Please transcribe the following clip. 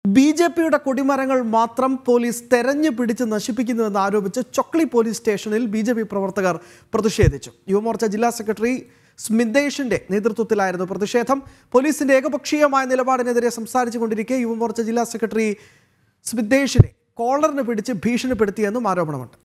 ബിജെപിയുടെ കൊടിമരങ്ങൾ മാത്രം പോലീസ് തെരഞ്ഞു പിടിച്ച് നശിപ്പിക്കുന്നുവെന്ന് ആരോപിച്ച് ചൊക്ലി പോലീസ് സ്റ്റേഷനിൽ ബിജെപി പ്രവർത്തകർ പ്രതിഷേധിച്ചു. യുവമോർച്ച ജില്ലാ സെക്രട്ടറി സ്മിതേഷിന്റെ നേതൃത്വത്തിലായിരുന്നു പ്രതിഷേധം. പോലീസിന്റെ ഏകപക്ഷീയമായ നിലപാടിനെതിരെ സംസാരിച്ചുകൊണ്ടിരിക്കെ യുവമോർച്ച ജില്ലാ സെക്രട്ടറി സ്മിതേഷിനെ കോളറിന് പിടിച്ച് ഭീഷണിപ്പെടുത്തിയെന്നും ആരോപണമുണ്ട്.